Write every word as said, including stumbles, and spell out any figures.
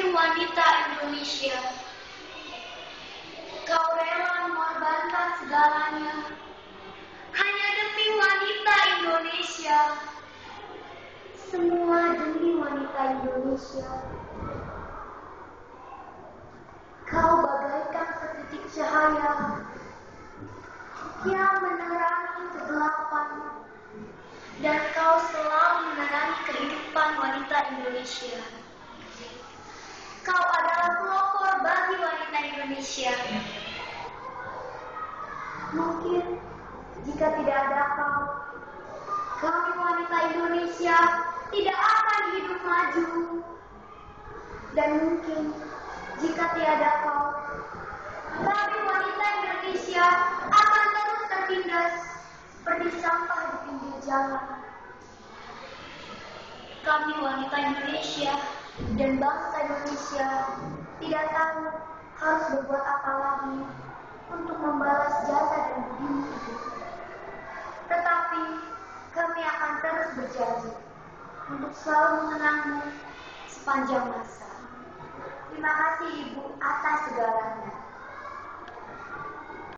demi wanita Indonesia. Kau rela mengorbankan segalanya hanya demi wanita Indonesia. Semua demi wanita Indonesia. Kau bagaikan setitik cahaya yang menerangi kegelapan, dan kau selalu menerangi kehidupan wanita Indonesia. Kau adalah pelopor bagi wanita Indonesia. Mungkin jika tidak ada kau, kami wanita Indonesia tidak akan hidup maju. Dan mungkin jika tiada kau, kami wanita Indonesia akan terus tertindas seperti sampah di pinggir jalan. Kami wanita Indonesia dan bangsa Indonesia tidak tahu harus berbuat apa lagi untuk membalas jasa dan budimu itu. Tetapi kami akan terus berjanji untuk selalu mengenangmu sepanjang masa. Terima kasih Ibu atas segalanya.